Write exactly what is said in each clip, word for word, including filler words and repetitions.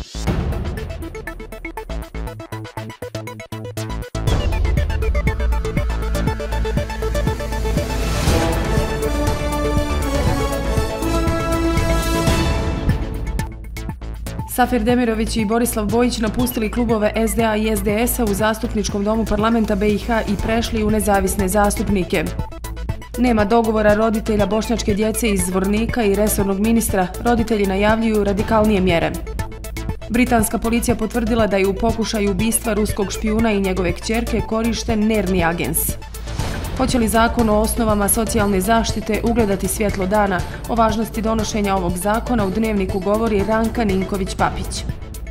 Safir Demirović i Borislav Bojić napustili klubove S D A i S D S-a u Zastupničkom domu parlamenta B i H i prešli u nezavisne zastupnike. Nema dogovora roditelja bošnjačke djece iz Zvornika i resornog ministra. Roditelji najavljuju radikalnije mjere. Britanska policija potvrdila da je u pokušaju ubistva ruskog špijuna i njegove kćerke korišten nervni agens. Hoće li zakon o osnovama socijalne zaštite ugledati svjetlo dana? O važnosti donošenja ovog zakona u Dnevniku govori Ranka Ninković-Papić.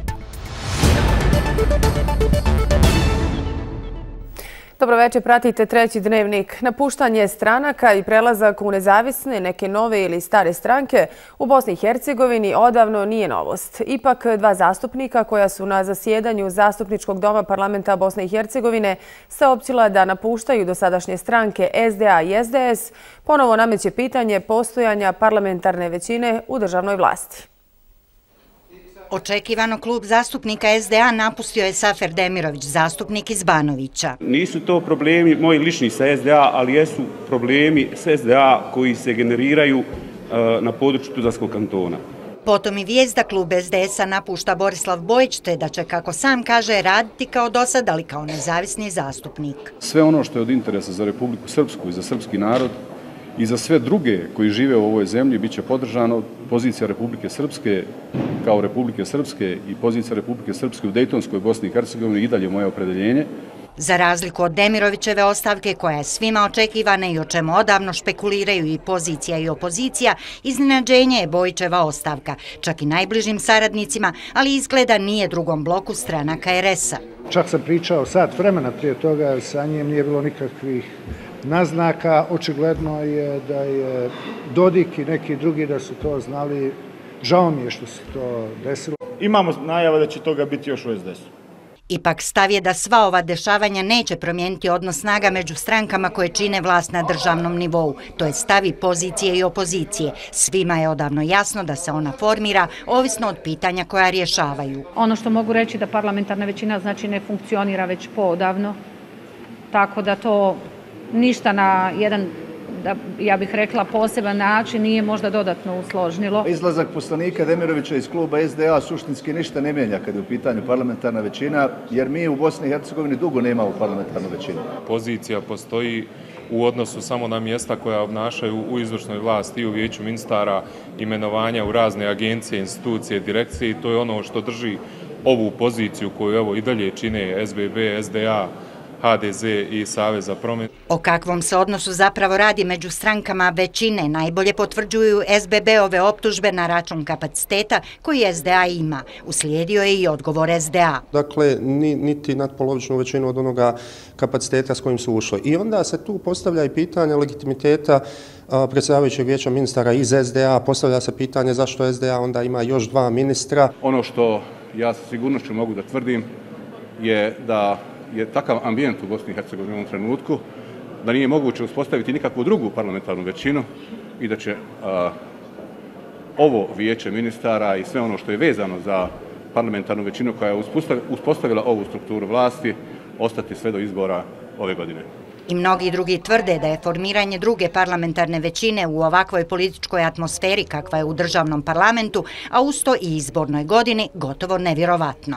Dobro večer, pratite Treći dnevnik. Napuštanje stranaka i prelazak u nezavisne, neke nove ili stare stranke u Bosni i Hercegovini odavno nije novost. Ipak dva zastupnika koja su na zasjedanju Zastupničkog doma parlamenta Bosne i Hercegovine saopćila da napuštaju dosadašnje stranke S D A i S D S, ponovo nameće pitanje postojanja parlamentarne većine u državnoj vlasti. Očekivano klub zastupnika S D A napustio je Safir Demirović, zastupnik iz Banovića. Nisu to problemi moji lični sa S D A, ali jesu problemi s S D A koji se generiraju na području Tuzlanskog kantona. Potom i vijest da klub S D S-a napušta Borislav Bojić, te da će, kako sam kaže, raditi kao do sad, ali kao nezavisni zastupnik. Sve ono što je od interesa za Republiku Srpsku i za srpski narod i za sve druge koji žive u ovoj zemlji bit će podržano. Pozicija Republike Srpske kao Republike Srpske i pozicija Republike Srpske u Dejtonskoj Bosni i Hercegovini i dalje moje opredeljenje. Za razliku od Demirovićeve ostavke, koja je svima očekivana i o čemu odavno špekuliraju i pozicija i opozicija, iznenađenje je Bojićeva ostavka, čak i najbližim saradnicima, ali izgleda nije drugom bloku stranaka R S-a. Čak sam pričao sat vremena prije toga, sa njim nije bilo nikakvih naznaka. Očigledno je da je Dodik i neki drugi da su to znali. Žao mi je što se to desilo. Imamo najava da će toga biti još u S D S-u. Ipak stav je da sva ova dešavanja neće promijeniti odnos snaga među strankama koje čine vlast na državnom nivou. To je stav i pozicije i opozicije. Svima je odavno jasno da se ona formira ovisno od pitanja koja rješavaju. Ono što mogu reći da parlamentarna većina znači ne funkcionira već poodavno. Tako da to ništa na jedan, da, ja bih rekla, poseban način nije možda dodatno usložnilo. Izlazak poslanika Demirovića iz kluba S D A suštinski ništa ne mijenja kad je u pitanju parlamentarna većina, jer mi u Bosni i Hercegovini dugo nemamo parlamentarnu većinu. Pozicija postoji u odnosu samo na mjesta koja obnašaju u izvršnoj vlasti i u vijeću ministara, imenovanja u razne agencije, institucije, direkcije, i to je ono što drži ovu poziciju koju evo i dalje čine S B B, S D A, H D Z i Savez za promjenu. O kakvom se odnosu zapravo radi među strankama većine najbolje potvrđuju S B B-ove optužbe na račun kapaciteta koji S D A ima. Uslijedio je i odgovor S D A. Dakle, niti nadpolovičnu većinu od onoga kapaciteta s kojim su ušli. I onda se tu postavlja i pitanje legitimiteta predsjedavajućeg vijeća ministara iz S D A. Postavlja se pitanje zašto S D A onda ima još dva ministra. Ono što ja sa sigurnošću mogu da tvrdim je da je takav ambijent u Bosni i Hercegovini u ovom trenutku da nije moguće uspostaviti nikakvu drugu parlamentarnu većinu i da će a, ovo vijeće ministara i sve ono što je vezano za parlamentarnu većinu koja je uspostavila ovu strukturu vlasti ostati sve do izbora ove godine. I mnogi drugi tvrde da je formiranje druge parlamentarne većine u ovakvoj političkoj atmosferi kakva je u državnom parlamentu, a usto i izbornoj godini, gotovo nevjerovatno.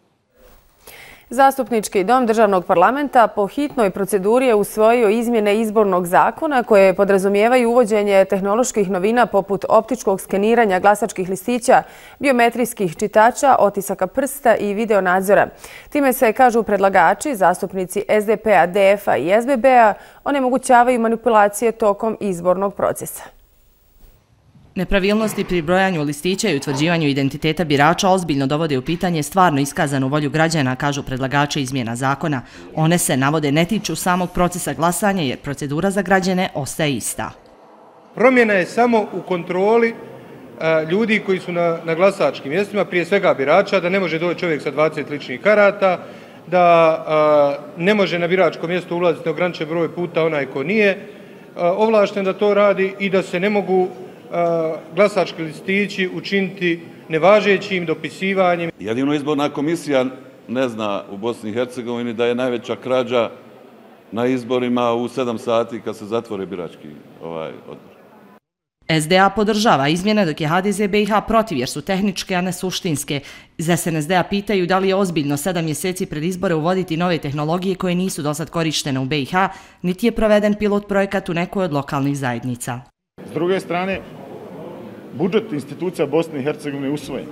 Zastupnički dom državnog parlamenta po hitnoj proceduri je usvojio izmjene izbornog zakona koje podrazumijevaju uvođenje tehnoloških novina poput optičkog skeniranja glasačkih listića, biometrijskih čitača, otisaka prsta i videonadzora. Time se, kažu predlagači, zastupnici S D P-a, D F-a i S B B-a, onemogućavaju manipulacije tokom izbornog procesa. Nepravilnosti pri brojanju listića i utvrđivanju identiteta birača ozbiljno dovode u pitanje stvarno iskazanu volju građana, kažu predlagači izmjena zakona. One se, navode, ne tiču samog procesa glasanja jer procedura za građane ostaje ista. Promjena je samo u kontroli a, ljudi koji su na, na glasačkim mjestima, prije svega birača, da ne može doći čovjek sa dvadeset ličnih karata, da a, ne može na biračko mjesto ulaziti na ograničen broj puta onaj ko nije a, ovlašten da to radi i da se ne mogu glasački listići učiniti nevažećim dopisivanjem. Jedino izborna komisija ne zna u Bosni i Hercegovini da je najveća krađa na izborima u sedam sati kad se zatvore birački ovaj odbor. S D A podržava izmjene dok je H D Z B i H protiv jer su tehničke, a ne suštinske. Iz S N S D-a pitaju da li je ozbiljno sedam mjeseci pred izbore uvoditi nove tehnologije koje nisu dosad korištene u B i H, niti je proveden pilot projekat u nekoj od lokalnih zajednica. S druge strane, budžet institucija Bosne i Hercegovine je usvojen.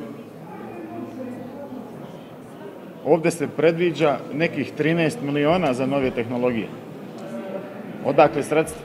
Ovdje se predviđa nekih trinaest miliona za nove tehnologije. Odakle sredstva?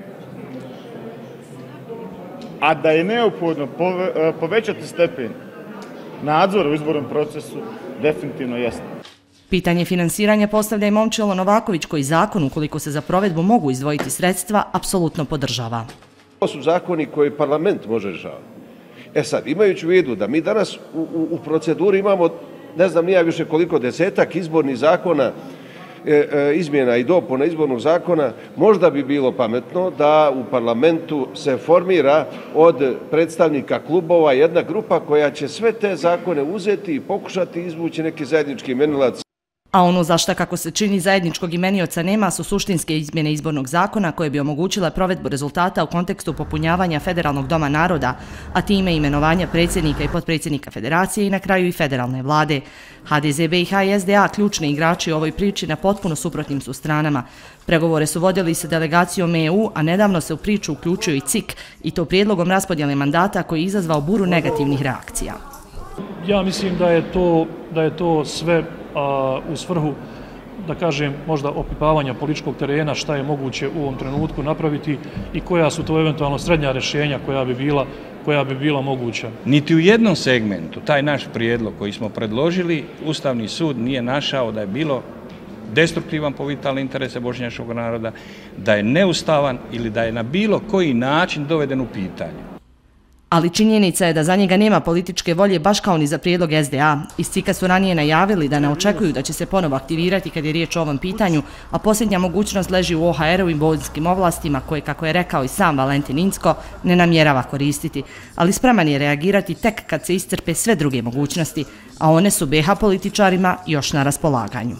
A da je neophodno povećati stepen nadzora u izbornom procesu, definitivno jeste. Pitanje finansiranja postavlja i Momčilo Novaković koji zakon, ukoliko se za provedbu mogu izdvojiti sredstva, apsolutno podržava. To su zakoni koje parlament može rješavati. E sad, imajući u vidu da mi danas u, u, u proceduri imamo, ne znam nija više koliko desetak izbornih zakona, e, e, izmjena i dopuna izbornog zakona, možda bi bilo pametno da u parlamentu se formira od predstavnika klubova jedna grupa koja će sve te zakone uzeti i pokušati izvući neki zajednički imenilac. A ono za šta, kako se čini, zajedničkog imenioca nema su suštinske izmjene izbornog zakona koje bi omogućile provedbu rezultata u kontekstu popunjavanja Federalnog doma naroda, a time imenovanja predsjednika i potpredsjednika federacije i na kraju i federalne vlade. H D Z B i H i S D A ključni igrači u ovoj priči na potpuno suprotnim su stranama. Pregovore su vodili sa delegacijom E U, a nedavno se u priču uključio i C I K, i to prijedlogom raspodjele mandata koji je izazvao buru negativnih reakcija. Ja mislim da je to, da je to sve a, u svrhu, da kažem, možda opipavanja političkog terena, šta je moguće u ovom trenutku napraviti i koja su to eventualno srednja rješenja koja bi bila, koja bi bila moguća. Niti u jednom segmentu taj naš prijedlog koji smo predložili, Ustavni sud nije našao da je bilo destruktivan po vitalne interese bošnjačkog naroda, da je neustavan ili da je na bilo koji način doveden u pitanje. Ali činjenica je da za njega nema političke volje baš kao ni za prijedlog S D A. Iz C I K-a su ranije najavili da ne očekuju da će se ponovo aktivirati kad je riječ o ovom pitanju, a posljednja mogućnost leži u O H R-u i boljskim ovlastima koje, kako je rekao i sam Valentin Incko, ne namjerava koristiti. Ali spreman je reagirati tek kad se iscrpe sve druge mogućnosti, a one su B H političarima još na raspolaganju.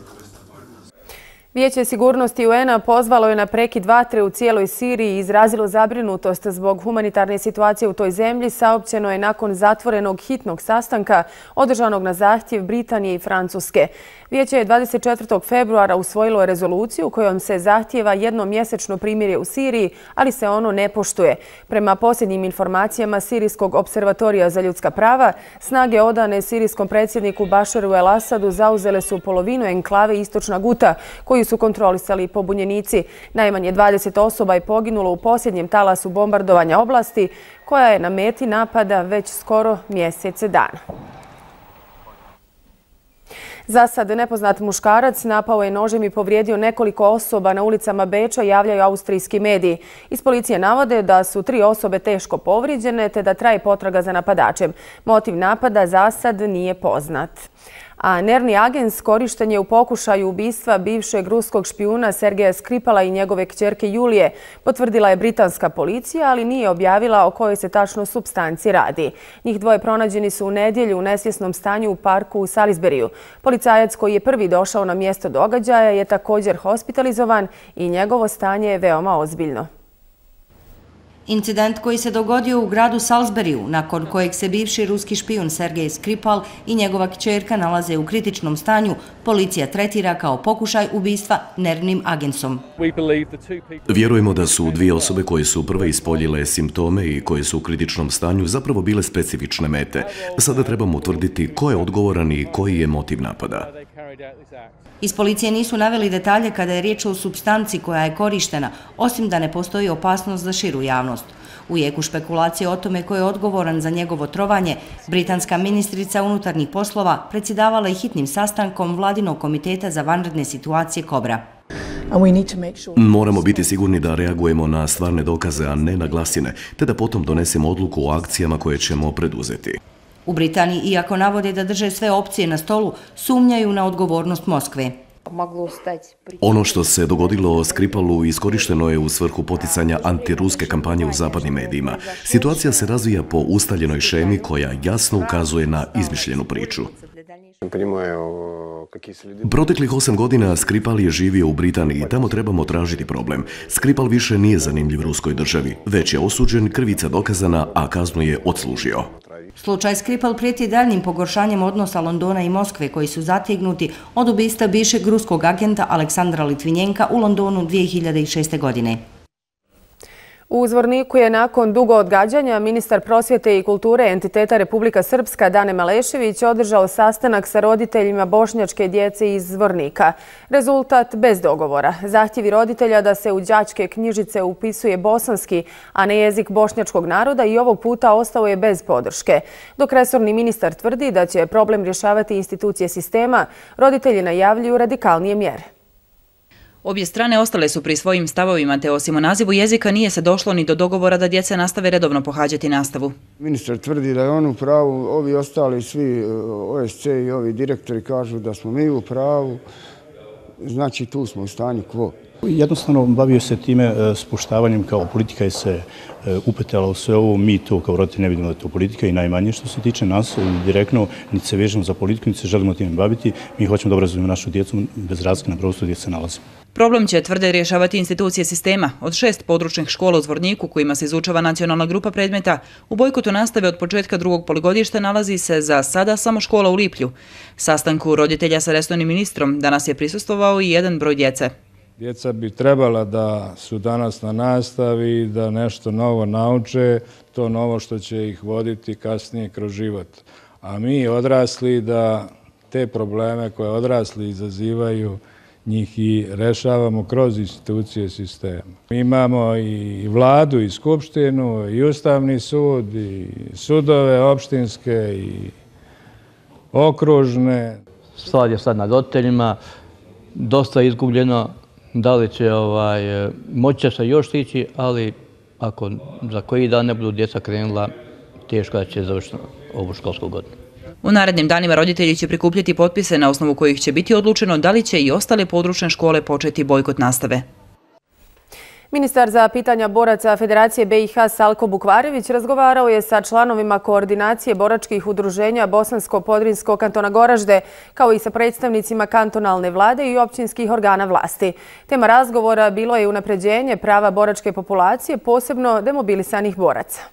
Vijeće sigurnosti U N-a pozvalo je na prekid vatre u cijeloj Siriji i izrazilo zabrinutost zbog humanitarne situacije u toj zemlji, saopćeno je nakon zatvorenog hitnog sastanka održanog na zahtjev Britanije i Francuske. Vijeće je dvadeset četvrtog februara usvojilo rezoluciju kojom se zahtjeva jednomjesečno primirje u Siriji, ali se ono ne poštuje. Prema posljednjim informacijama Sirijskog observatorija za ljudska prava, snage odane sirijskom predsjedniku Bašaru el-Asadu zauzele su polovinu enklave Istočna Guta, koju su kontrolisali pobunjenici. Najmanje dvadeset osoba je poginulo u posljednjem talasu bombardovanja oblasti, koja je na meti napada već skoro mjesece dana. Za sad nepoznat muškarac napao je nožem i povrijedio nekoliko osoba na ulicama Beča, javljaju austrijski mediji. Iz policije navode da su tri osobe teško povrijeđene te da traje potraga za napadačem. Motiv napada za sad nije poznat. A nervni agens korišten je u pokušaju ubistva bivšeg ruskog špijuna Sergeja Skripala i njegove kćerke Julije, potvrdila je britanska policija, ali nije objavila o kojoj se tačno supstanci radi. Njih dvoje pronađeni su u nedjelju u nesvjesnom stanju u parku u Salisburyu. Policajac koji je prvi došao na mjesto događaja je također hospitalizovan i njegovo stanje je veoma ozbiljno. Incident koji se dogodio u gradu Salisburyu, nakon kojeg se bivši ruski špijun Sergej Skripal i njegova kćerka nalaze u kritičnom stanju, policija tretira kao pokušaj ubistva nervnim agensom. Vjerujemo da su dvije osobe koje su prve ispoljile simptome i koje su u kritičnom stanju zapravo bile specifične mete. Sada trebamo utvrditi ko je odgovoran i koji je motiv napada. Iz policije nisu naveli detalje kada je riječ o supstanci koja je korištena, osim da ne postoji opasnost za širu javnost. U jeku špekulacije o tome ko je odgovoran za njegovo trovanje, britanska ministrica unutarnjih poslova predsjedavala i hitnim sastankom Vladinog komiteta za vanredne situacije Kobra. Moramo biti sigurni da reagujemo na stvarne dokaze, a ne na glasine, te da potom donesemo odluku o akcijama koje ćemo preduzeti. U Britaniji, iako navode da drže sve opcije na stolu, sumnjaju na odgovornost Moskve. Ono što se dogodilo Skripalu iskorišteno je u svrhu poticanja antiruske kampanje u zapadnim medijima. Situacija se razvija po ustaljenoj šemi koja jasno ukazuje na izmišljenu priču. Proteklih osam godina Skripal je živio u Britaniji i tamo trebamo tražiti problem. Skripal više nije zanimljiv ruskoj državi, već je osuđen, krivica dokazana, a kaznu je odslužio. Slučaj Skripal prijeti daljnjim pogoršanjem odnosa Londona i Moskve koji su zategnuti od ubistva bivšeg ruskog agenta Aleksandra Litvinjenka u Londonu dvije hiljade šeste. godine. U Zvorniku je nakon dugo odgađanja ministar prosvjete i kulture entiteta Republika Srpska Dane Malešević održao sastanak sa roditeljima bošnjačke djece iz Zvornika. Rezultat bez dogovora. Zahtjevi roditelja da se u đačke knjižice upisuje bosanski, a ne jezik bošnjačkog naroda i ovog puta ostao je bez podrške. Dok resorni ministar tvrdi da će problem rješavati institucije sistema, roditelji najavljuju radikalnije mjere. Obje strane ostale su pri svojim stavovima, te osim o nazivu jezika nije se došlo ni do dogovora da djeca nastave redovno pohađati nastavu. Ministar tvrdi da je on u pravu, ovi ostali svi O S C i ovi direktori kažu da smo mi u pravu, znači tu smo u stanju quo. Jednostavno bavio se time spuštavanjem kao politika je se upetala u sve ovo, mi to kao roditelji ne vidimo da je to politika i najmanje što se tiče nas, direktno niti se vežemo za politiku, niti se želimo time baviti, mi hoćemo da obrazujemo našu djecu bez razlike na prostoru gdje se nalazimo. Problem će, tvrde, rješavati institucije sistema. Od šest područnih škola u Zvorniku kojima se izučava nacionalna grupa predmeta, u bojkotu nastave od početka drugog polugodišta nalazi se za sada samo škola u Liplju. Sastanku roditelja sa resornim ministrom danas je prisustvovao i jedan broj djece. Djeca bi trebala da su danas na nastavi, da nešto novo nauče, to novo što će ih voditi kasnije kroz život. A mi odrasli da te probleme koje odrasli izazivaju, njih i rešavamo kroz institucije sistema. Mi imamo i vladu, i skupštinu, i ustavni sud, i sudove opštinske, i okružne. Stvar je sad na roditeljima, dosta izgubljeno. Da li će moći se još stići, ali ako za koji dan ne budu djeca krenula, teško da će završiti ovu školsku godinu. U narednim danima roditelji će prikupljati potpise na osnovu kojih će biti odlučeno da li će i ostale područne škole početi bojkot nastave. Ministar za pitanja boraca Federacije B i H Salko Bukvarević razgovarao je sa članovima koordinacije boračkih udruženja Bosansko-Podrinjskog kantona Goražde, kao i sa predstavnicima kantonalne vlade i općinskih organa vlasti. Tema razgovora bilo je unapređenje prava boračke populacije, posebno demobilisanih boraca.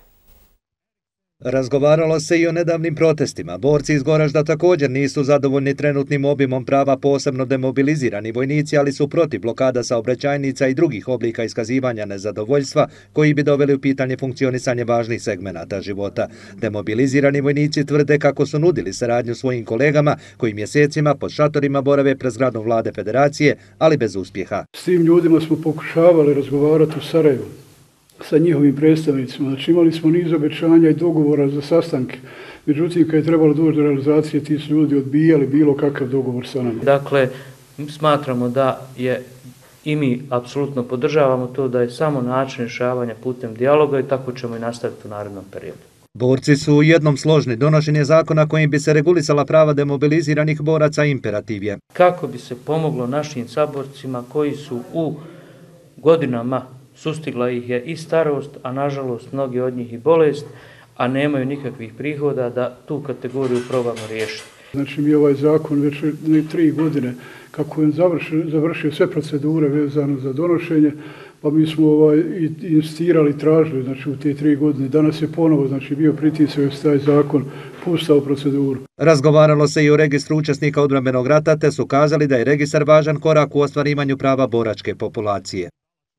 Razgovaralo se i o nedavnim protestima. Borci iz Goražda također nisu zadovoljni trenutnim obimom prava, posebno demobilizirani vojnici, ali su protiv blokada saobraćajnica i drugih oblika iskazivanja nezadovoljstva koji bi doveli u pitanje funkcionisanje važnih segmenata života. Demobilizirani vojnici tvrde kako su nudili saradnju svojim kolegama koji mjesecima pod šatorima borave pred zgradom vlade Federacije, ali bez uspjeha. S tim ljudima smo pokušavali razgovarati u Sarajevu sa njihovim predstavnicima. Znači imali smo niz obećanja i dogovora za sastanke. Međutim, kad je trebalo doći do realizacije, ti su ljudi odbijali bilo kakav dogovor sa nama. Dakle, smatramo da je i mi apsolutno podržavamo to da je samo način rješavanja putem dijaloga i tako ćemo i nastaviti u narednom periodu. Borci su u jednom složni. Donošenje zakona kojim bi se regulisala prava demobiliziranih boraca imperativ je. Kako bi se pomoglo našim saborcima koji su u godinama sustigla ih je i starost, a nažalost mnogi od njih i bolest, a nemaju nikakvih prihoda da tu kategoriju probamo riješiti. Znači mi ovaj zakon već tri godine kako je završio, završio sve procedure vezano za donošenje, pa mi smo ovaj, insistirali i tražili znači, u te tri godine. Danas je ponovo znači, bio pritisak da se taj zakon pusta u proceduru. Razgovaralo se i o registru učesnika odbrambenog rata, te su kazali da je registar važan korak u ostvarivanju prava boračke populacije.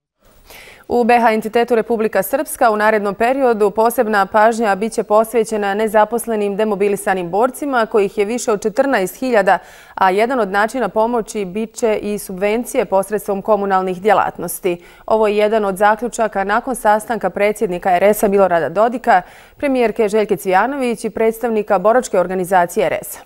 U B H entitetu Republika Srpska u narednom periodu posebna pažnja biće posvećena nezaposlenim demobilisanim borcima, kojih je više od četrnaest hiljada, a jedan od načina pomoći biće i subvencije posredstvom komunalnih djelatnosti. Ovo je jedan od zaključaka nakon sastanka predsjednika R S A Milorada Dodika, premijerke Željke Cvijanović i predstavnika boračke organizacije R S A.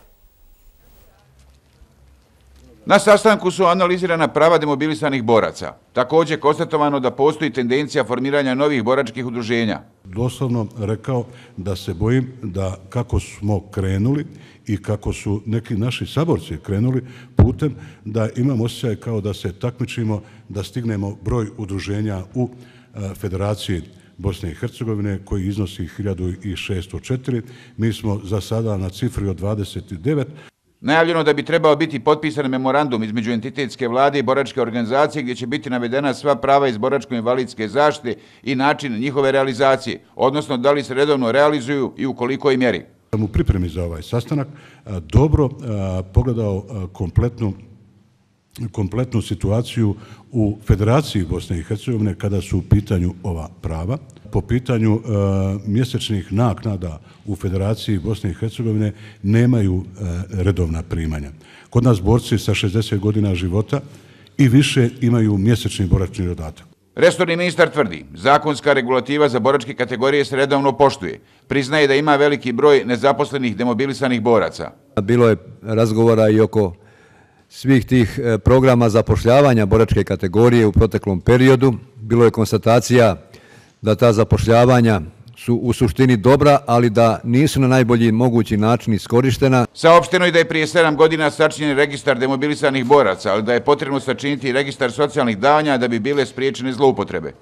Na sastanku su analizirana prava demobilisanih boraca. Također konstatovano da postoji tendencija formiranja novih boračkih udruženja. Doslovno rekao da se bojim da kako smo krenuli i kako su neki naši saborci krenuli, putem da imamo osjećaj kao da se takmičimo da stignemo broj udruženja u Federaciji Bosne i Hercegovine koji iznosi hiljadu šesto četiri. Mi smo za sada na cifri od dvadeset devet. Najavljeno da bi trebao biti potpisan memorandum između entitetske vlade i boračke organizacije gdje će biti navedena sva prava iz boračko-invalidske zaštite i način njihove realizacije, odnosno da li se redovno realizuju i u kolikoj mjeri. U pripremi za ovaj sastanak dobro pogledao kompletnu kompletnu situaciju u Federaciji Bosne i Hercegovine kada su u pitanju ova prava. Po pitanju e, mjesečnih naknada u Federaciji Bosne i Hercegovine nemaju e, redovna primanja. Kod nas borci sa šezdeset godina života i više imaju mjesečni boračni dodatak. Resorni ministar tvrdi, zakonska regulativa za boračke kategorije se redovno poštuje. Priznaje da ima veliki broj nezaposlenih demobilisanih boraca. Bilo je razgovora i oko svih tih programa zapošljavanja boračke kategorije u proteklom periodu. Bilo je konstatacija da ta zapošljavanja su u suštini dobra, ali da nisu na najbolji mogući način iskorištena. Saopšteno je da je prije sedam godina sačinjen registar demobilisanih boraca, ali da je potrebno sačiniti registar socijalnih davanja da bi bile spriječene zloupotrebe.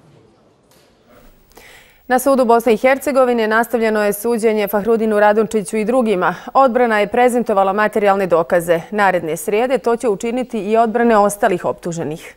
Na sudu Bosne i Hercegovine nastavljeno je suđenje Fahrudinu Radončiću i drugima. Odbrana je prezentovala materijalne dokaze. Naredne srijede to će učiniti i odbrane ostalih optuženih.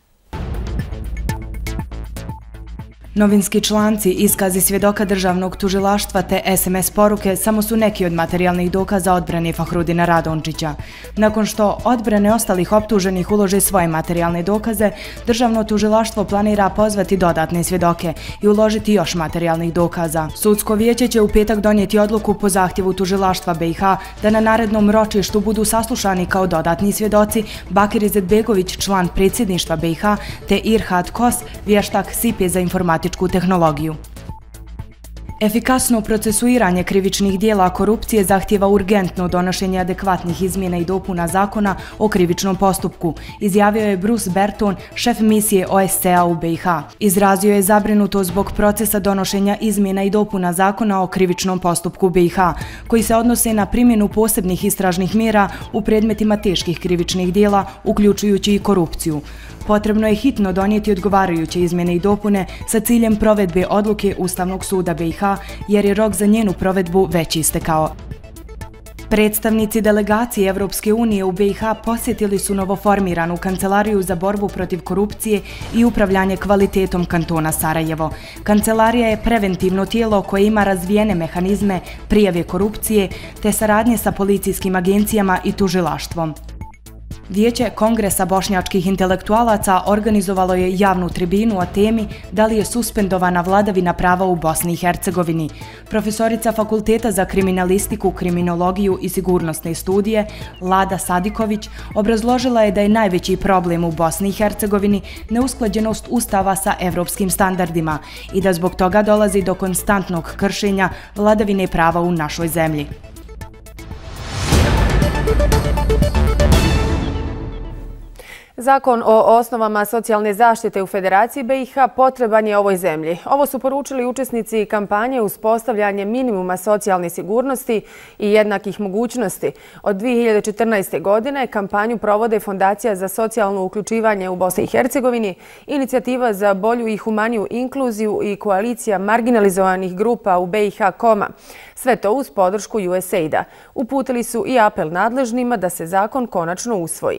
Novinski članci, iskazi svjedoka državnog tužilaštva te es em es poruke samo su neki od materijalnih dokaza odbrane Fahrudina Radončića. Nakon što odbrane ostalih optuženih ulože svoje materijalne dokaze, državno tužilaštvo planira pozvati dodatne svjedoke i uložiti još materijalnih dokaza. Sudsko vijeće će u petak donijeti odluku po zahtjevu tužilaštva be i ha da na narednom ročištu budu saslušani kao dodatni svjedoci Bakir Izetbegović, član predsjedništva be i ha, te Irhad Kos, vještak S I P E za informatičku tehnologiju. Efikasno procesuiranje krivičnih dijela korupcije zahtjeva urgentno donošenje adekvatnih izmjena i dopuna zakona o krivičnom postupku, izjavio je Bruce Berton, šef misije o es ce a u be i ha. Izrazio je zabrinutost zbog procesa donošenja izmjena i dopuna zakona o krivičnom postupku be i ha, koji se odnose na primjenu posebnih istražnih mjera u predmetima teških krivičnih dijela, uključujući i korupciju. Potrebno je hitno donijeti odgovarajuće izmjene i dopune sa ciljem provedbe odluke Ustavnog suda be i ha, jer je rok za njenu provedbu već istekao. Predstavnici delegacije Evropske unije u be i ha posjetili su novoformiranu Kancelariju za borbu protiv korupcije i upravljanje kvalitetom kantona Sarajevo. Kancelarija je preventivno tijelo koje ima razvijene mehanizme prijave korupcije te saradnje sa policijskim agencijama i tužilaštvom. Vijeće Kongresa bošnjačkih intelektualaca organizovalo je javnu tribinu o temi da li je suspendovana vladavina prava u Bosni i Hercegovini. Profesorica Fakulteta za kriminalistiku, kriminologiju i sigurnosne studije Lada Sadiković obrazložila je da je najveći problem u Bosni i Hercegovini neusklađenost ustava sa evropskim standardima i da zbog toga dolazi do konstantnog kršenja vladavine prava u našoj zemlji. Zakon o osnovama socijalne zaštite u Federaciji be i ha potreban je ovoj zemlji. Ovo su poručili učesnici kampanje uspostavljanje minimuma socijalne sigurnosti i jednakih mogućnosti. Od dvije hiljade četrnaeste. godine kampanju provode Fondacija za socijalno uključivanje u Bosni i Hercegovini, Inicijativa za bolju i humaniju inkluziju i Koalicija marginalizovanih grupa u be i ha Koma. Sve to uz podršku ju es a i da. Uputili su i apel nadležnima da se zakon konačno usvoji.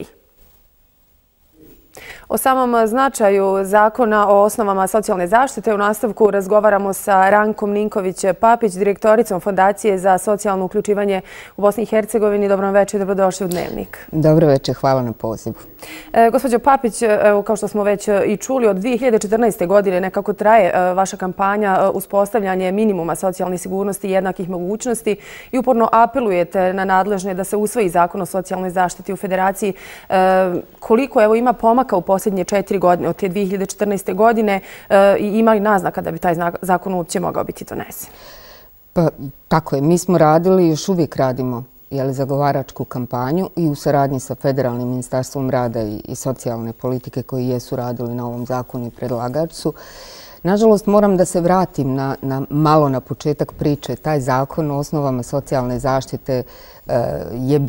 O samom značaju zakona o osnovama socijalne zaštite u nastavku razgovaramo sa Rankom Ninković-Papić, direktoricom Fondacije za socijalno uključivanje u Bosni i Hercegovini. Dobro večer, dobrodošli u Dnevnik. Dobro večer, hvala na pozivu. E, gospođo Papić, evo, kao što smo već i čuli, od dvije hiljade četrnaeste. godine nekako traje e, vaša kampanja uspostavljanje minimuma socijalne sigurnosti i jednakih mogućnosti i uporno apelujete na nadležne da se usvoji zakon o socijalnoj zaštiti u Federaciji. E, koliko evo, ima pomaka u posljednje četiri godine, od te dvije hiljade četrnaeste. godine e, i ima li naznaka da bi taj zakon uopće mogao biti donesen? Pa, tako je. Mi smo radili i još uvijek radimo jeli, zagovaračku kampanju i u saradnji sa Federalnim ministarstvom rada i, i socijalne politike koji jesu radili na ovom zakonu i predlagač su. Nažalost, moram da se vratim na, na malo na početak priče. Taj zakon o osnovama socijalne zaštite e, je bio u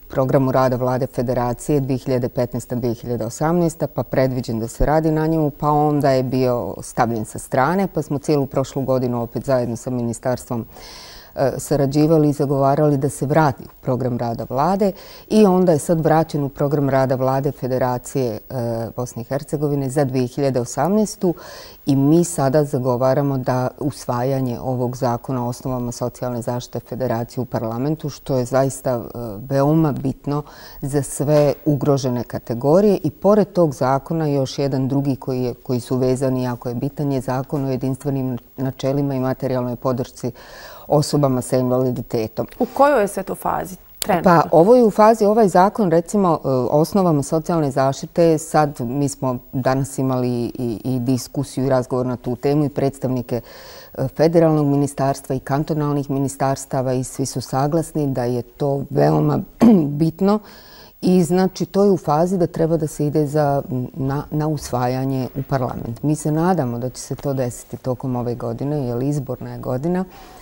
programu rada Vlade Federacije dvije hiljade petnaesta do dvije hiljade osamnaesta. pa predviđen da se radi na njemu, pa onda je bio stavljen sa strane, pa smo cijelu prošlu godinu opet zajedno sa ministarstvom sarađivali i zagovarali da se vrati u program rada vlade i onda je sad vraćen u program rada Vlade Federacije Bosne i Hercegovine za dvije hiljade osamnaestu. i mi sada zagovaramo da usvajanje ovog zakona o osnovama socijalne zaštite Federacije u parlamentu, što je zaista veoma bitno za sve ugrožene kategorije i pored tog zakona još jedan drugi koji, je, koji su vezani jako je bitan je zakon o jedinstvenim načelima i materijalnoj podršci osobama sa invaliditetom. U kojoj je sve to fazi? Trenutno. Pa ovo je u fazi, ovaj zakon recimo o osnovama socijalne zaštite, sad mi smo danas imali i, i diskusiju i razgovor na tu temu i predstavnike federalnog ministarstva i kantonalnih ministarstava i svi su saglasni da je to veoma bitno i znači to je u fazi da treba da se ide za, na, na usvajanje u parlament. Mi se nadamo da će se to desiti tokom ove godine, jer izborna je godina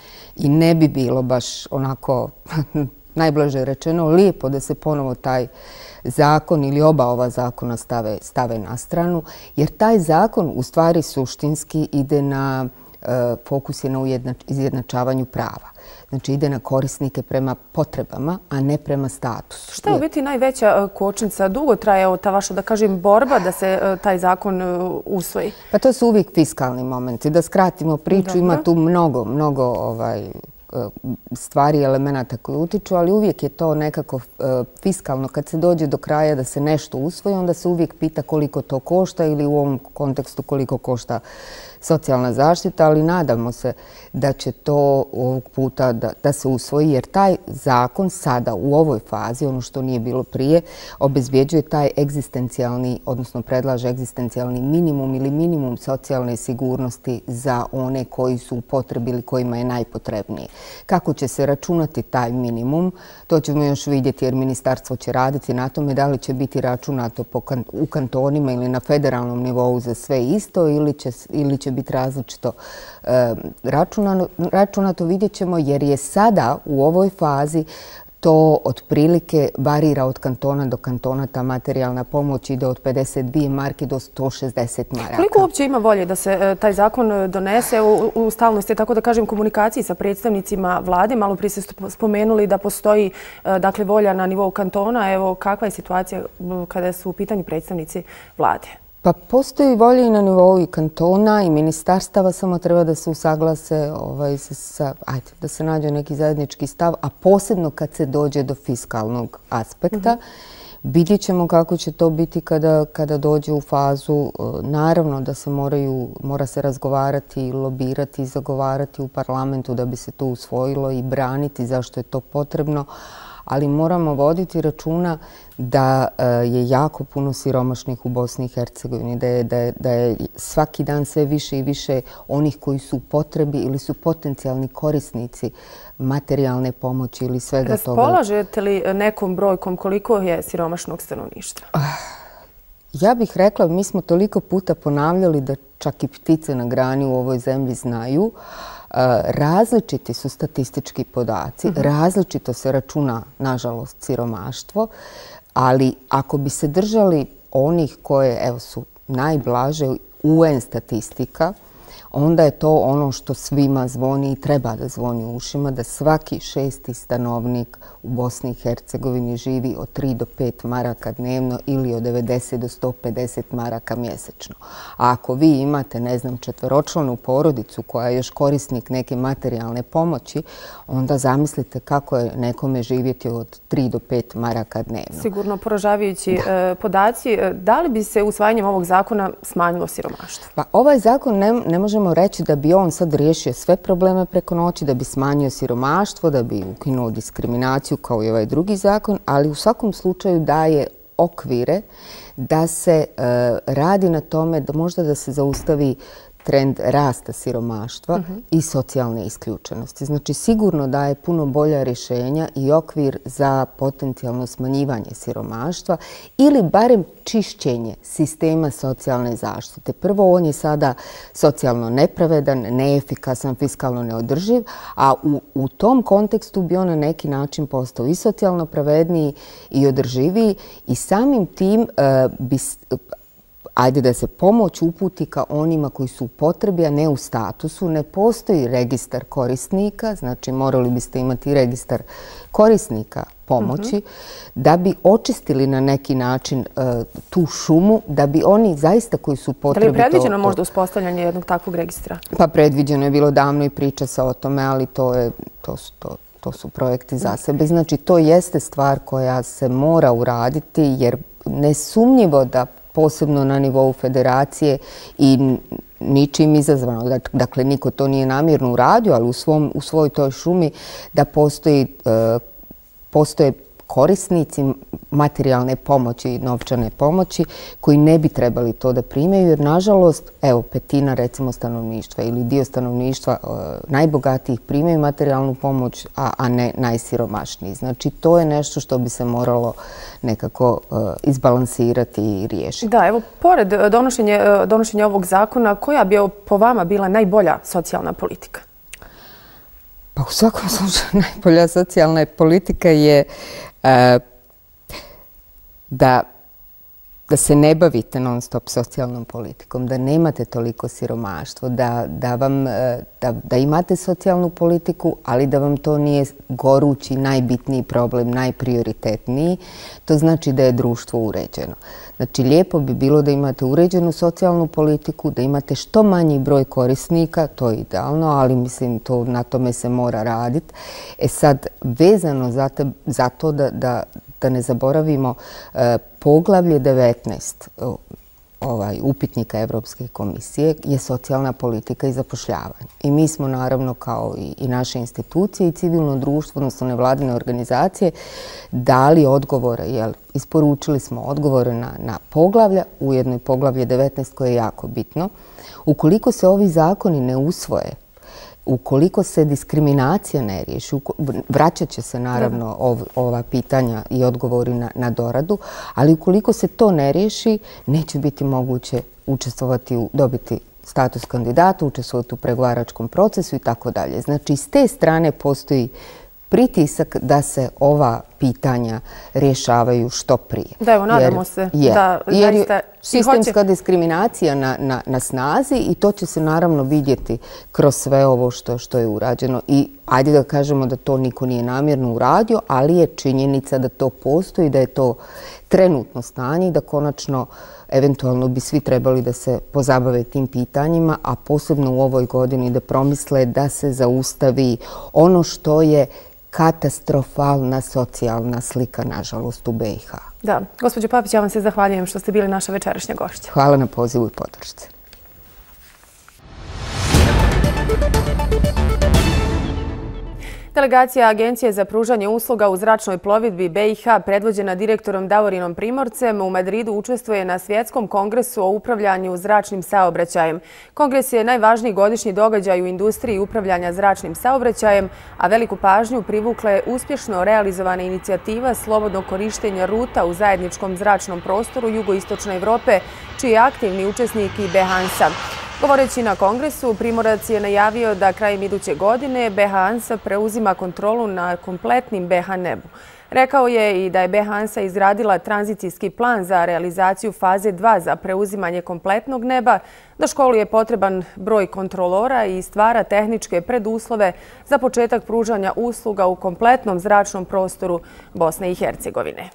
i ne bi bilo baš onako najblaže rečeno, lijepo da se ponovo taj zakon ili oba ova zakona stave, stave na stranu, jer taj zakon u stvari suštinski ide na e, fokus je na ujednač, izjednačavanju prava. Znači ide na korisnike prema potrebama, a ne prema statusu. Šta je u biti najveća kočnica? Dugo traje ta vaša, da kažem, borba da se taj zakon usvoji? Pa to su uvijek fiskalni momenti. Da skratimo priču, Dobro. Ima tu mnogo, mnogo ovaj, stvari i elemenata koji utiču, ali uvijek je to nekako fiskalno. Kad se dođe do kraja da se nešto usvoji, onda se uvijek pita koliko to košta ili u ovom kontekstu koliko košta socijalna zaštita, ali nadamo se da će to ovog puta da, da se usvoji, jer taj zakon sada u ovoj fazi, ono što nije bilo prije, obezbjeđuje taj egzistencijalni, odnosno predlaže egzistencijalni minimum ili minimum socijalne sigurnosti za one koji su u potrebi ili kojima je najpotrebnije. Kako će se računati taj minimum, to ćemo još vidjeti jer ministarstvo će raditi na tome da li će biti računato po kan, u kantonima ili na federalnom nivou za sve isto ili će, ili će biti različito e, računato, računato, vidjet ćemo, jer je sada u ovoj fazi to otprilike varira od kantona do kantona, ta materijalna pomoć ide od pedeset dvije marke do sto šezdeset maraka. Koliko uopće ima volje da se e, taj zakon donese u, u stalnosti, tako da kažem, komunikaciji sa predstavnicima vlade? Malo prije ste spomenuli da postoji e, dakle, volja na nivou kantona. Evo, kakva je situacija kada su u pitanju predstavnici vlade? Pa postoji volja i na nivou i kantona i ministarstava, samo treba da se usaglase, ovaj, sa, ajde, da se nađe neki zajednički stav, a posebno kad se dođe do fiskalnog aspekta. Mm-hmm. Vidjet ćemo kako će to biti kada, kada dođe u fazu. Naravno da se moraju, mora se razgovarati, lobirati i zagovarati u parlamentu da bi se to usvojilo i braniti zašto je to potrebno. Ali moramo voditi računa da je jako puno siromašnih u Bosni i Hercegovini, da je, da je, da je svaki dan sve više i više onih koji su u potrebi ili su potencijalni korisnici materijalne pomoći ili svega toga. Raspolažete li nekom brojkom koliko je siromašnog stanovništva? Ja bih rekla, mi smo toliko puta ponavljali da čak i ptice na grani u ovoj zemlji znaju. Različiti su statistički podaci, mm-hmm. različito se računa, nažalost, siromaštvo, ali ako bi se držali onih koje evo, su najblaže U N statistika, onda je to ono što svima zvoni i treba da zvoni u ušima, da svaki šesti stanovnik u Bosni i Hercegovini živi od tri do pet maraka dnevno ili od devedeset do sto pedeset maraka mjesečno. A ako vi imate, ne znam, četveročlanu porodicu koja je još korisnik neke materijalne pomoći, onda zamislite kako je nekome živjeti od tri do pet maraka dnevno. Sigurno poražavajući da. podaci. Da li bi se usvajanjem ovog zakona smanjilo siromaštvo? Pa ovaj zakon ne, ne možemo reći da bi on sad riješio sve probleme preko noći, da bi smanjio siromaštvo, da bi ukinuo diskriminaciju kao i ovaj drugi zakon, ali u svakom slučaju daje okvire da se e, radi na tome da možda da se zaustavi trend rasta siromaštva uh-huh. i socijalne isključenosti. Znači, sigurno daje puno bolja rješenja i okvir za potencijalno smanjivanje siromaštva ili barem čišćenje sistema socijalne zaštite. Prvo, on je sada socijalno nepravedan, neefikasan, fiskalno neodrživ, a u, u tom kontekstu bi on na neki način postao i socijalno pravedniji i održiviji i samim tim uh, bi ajde da se pomoć uputi ka onima koji su u potrebi, a ne u statusu. Ne postoji registar korisnika, znači morali biste imati registar korisnika pomoći, uh-huh. da bi očistili na neki način uh, tu šumu, da bi oni zaista koji su potrebi... Da li je predviđeno to, možda uspostavljanje jednog takvog registra? Pa predviđeno je bilo davno i priča se o tome, ali to, je, to, su, to, to su projekti za sebe. Znači, to jeste stvar koja se mora uraditi, jer nesumnjivo da posebno na nivou federacije i ničim izazvano, dakle niko to nije namjerno uradio, ali u, svom, u svojoj toj šumi da postoji, uh, postoje korisnici materijalne pomoći i novčane pomoći koji ne bi trebali to da primaju, jer nažalost, evo, petina recimo stanovništva ili dio stanovništva uh, najbogatijih primaju materijalnu pomoć, a, a ne najsiromašniji. Znači, to je nešto što bi se moralo nekako uh, izbalansirati i riješiti. Da, evo, pored donošenja, donošenja ovog zakona, koja bi po vama bila najbolja socijalna politika? Pa u svakom slučaju najbolja socijalna politika je uh, da, da se ne bavite non stop socijalnom politikom, da nemate toliko siromaštvo, da, da, vam, da, da imate socijalnu politiku, ali da vam to nije gorući, najbitniji problem, najprioritetniji. To znači da je društvo uređeno. Znači, lijepo bi bilo da imate uređenu socijalnu politiku, da imate što manji broj korisnika, to je idealno, ali mislim to na tome se mora raditi. E sad, vezano za, te, za to da, da, da ne zaboravimo eh, poglavlje devetnaest ovaj, upitnika Evropske komisije je socijalna politika i zapošljavanje. I mi smo naravno kao i, i naše institucije i civilno društvo, odnosno nevladine organizacije, dali odgovore, jel, isporučili smo odgovore na, na poglavlja, ujedno i poglavlje devetnaest koje je jako bitno. Ukoliko se ovi zakoni ne usvoje, ukoliko se diskriminacija ne riješi, vraćat će se naravno ov, ova pitanja i odgovori na, na doradu, ali ukoliko se to ne riješi, neće biti moguće učestvovati, u, dobiti status kandidata, učestvovati u pregovaračkom procesu i tako dalje. Znači, s te strane postoji pritisak da se ova pitanja rješavaju što prije. Da, evo, nadamo jer, se je, da jer zaista... Sistemska hoće... diskriminacija na, na, na snazi i to će se naravno vidjeti kroz sve ovo što, što je urađeno. I ajde da kažemo da to niko nije namjerno uradio, ali je činjenica da to postoji, da je to trenutno stanje i da konačno eventualno bi svi trebali da se pozabave tim pitanjima, a posebno u ovoj godini da promisle da se zaustavi ono što je katastrofalna socijalna slika, nažalost, u B i H. Da. Gospođo Papić, ja vam se zahvaljujem što ste bili naša večerašnja gošća. Hvala na pozivu i podršci. Delegacija Agencije za pružanje usluga u zračnoj plovidbi B i H, predvođena direktorom Davorinom Primorcem, u Madridu učestvuje na Svjetskom kongresu o upravljanju zračnim saobraćajem. Kongres je najvažniji godišnji događaj u industriji upravljanja zračnim saobraćajem, a veliku pažnju privukla je uspješno realizovana inicijativa slobodnog korištenja ruta u zajedničkom zračnom prostoru jugoistočne Evrope, čiji je aktivni učesnik i BeHANSA. Govoreći na kongresu, Primorac je najavio da krajem iduće godine BeHANSA preuzima kontrolu na kompletnim B H nebu. Rekao je i da je BeHANSA izgradila tranzicijski plan za realizaciju faze dva za preuzimanje kompletnog neba, da školi je potreban broj kontrolora i stvara tehničke preduslove za početak pružanja usluga u kompletnom zračnom prostoru Bosne i Hercegovine.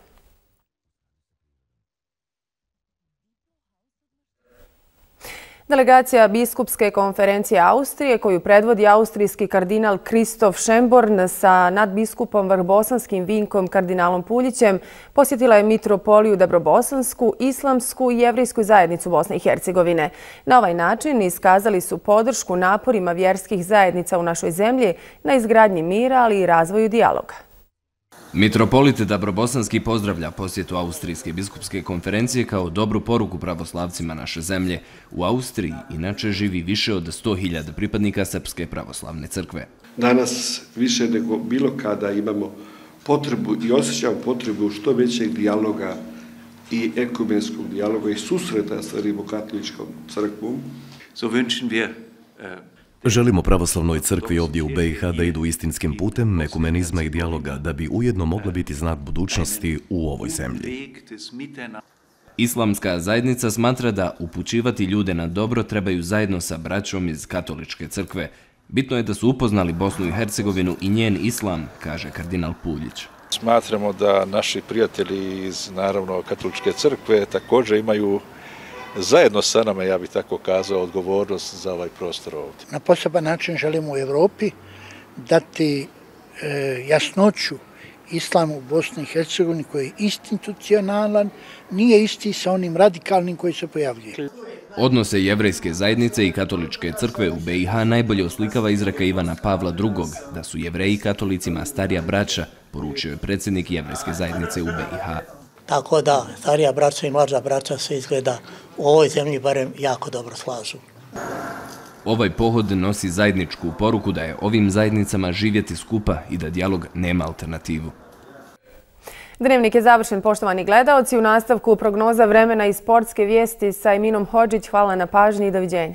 Delegacija Biskupske konferencije Austrije, koju predvodi austrijski kardinal Kristof Schönborn sa nadbiskupom vrhbosanskim Vinkom kardinalom Puljićem, posjetila je mitropoliju Dabrobosansku, islamsku i jevrijsku zajednicu Bosne i Hercegovine. Na ovaj način iskazali su podršku naporima vjerskih zajednica u našoj zemlji na izgradnji mira, ali i razvoju dijaloga. Mitropolit Dabrobosanski pozdravlja posjetu Austrijske biskupske konferencije kao dobru poruku pravoslavcima naše zemlje. U Austriji inače živi više od sto hiljada pripadnika Srpske pravoslavne crkve. Danas više nego bilo kada imamo potrebu i osjećamo potrebu što većeg dijaloga i ekumenskog dijaloga i susreta sa Rimokatoličkom crkvom. So wünschen wir Želimo pravoslavnoj crkvi ovdje u B i H da idu istinskim putem ekumenizma i dijaloga da bi ujedno mogla biti znak budućnosti u ovoj zemlji. Islamska zajednica smatra da upućivati ljude na dobro trebaju zajedno sa braćom iz katoličke crkve. Bitno je da su upoznali Bosnu i Hercegovinu i njen islam, kaže kardinal Puljić. Smatramo da naši prijatelji iz, naravno, katoličke crkve također imaju zajedno sa nama, ja bih tako kazao, odgovornost za ovaj prostor ovdje. Na poseban način želimo u Evropi dati e, jasnoću islamu u Bosni i Hercegovini koji je institucionalan, nije isti sa onim radikalnim koji se pojavljuje. Odnose jevrejske zajednice i katoličke crkve u B i H najbolje oslikava izreka Ivana Pavla drugog, da su jevreji katolicima starija braća, poručio je predsjednik jevrejske zajednice u B i H. Tako da, starija braća i mlađa braća se izgleda u ovoj zemlji barem jako dobro slažu. Ovaj pohod nosi zajedničku poruku da je ovim zajednicama živjeti skupa i da dijalog nema alternativu. Dnevnik je završen, poštovani gledaoci. U nastavku prognoza vremena i sportske vijesti sa Eminom Hodžić. Hvala na pažnji i doviđenja.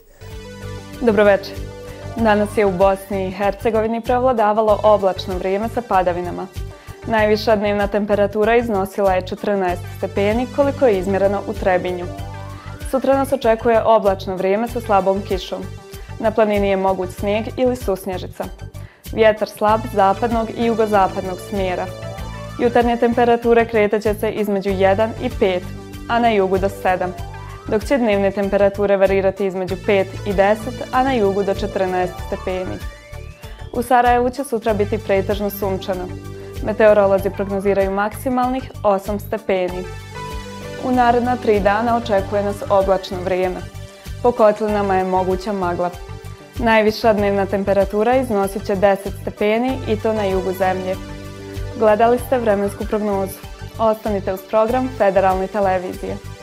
Dobroveče. Danas je u Bosni i Hercegovini prevladavalo oblačno vrijeme sa padavinama. Najviša dnevna temperatura iznosila je četrnaest stepeni, koliko je izmjereno u Trebinju. Sutra nas očekuje oblačno vrijeme sa slabom kišom. Na planini je moguć snijeg ili susnježica. Vjetar slab zapadnog i jugozapadnog smjera. Jutarnje temperature kretat će se između jedan i pet, a na jugu do sedam, dok će dnevne temperature varirati između pet i deset, a na jugu do četrnaest stepeni. U Sarajevu će sutra biti pretežno sunčano. Meteorolozi prognoziraju maksimalnih osam stepeni. U naredna tri dana očekuje nas oblačno vrijeme. Po kotlinama je moguća magla. Najviša dnevna temperatura iznosit će deset stepeni i to na jugu zemlje. Gledali ste vremensku prognozu. Ostanite uz program Federalne televizije.